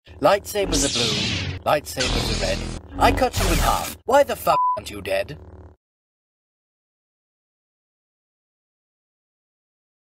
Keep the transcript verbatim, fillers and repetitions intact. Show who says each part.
Speaker 1: Lightsabers are blue, lightsabers are red. I cut you in half. Why the fuck aren't you dead?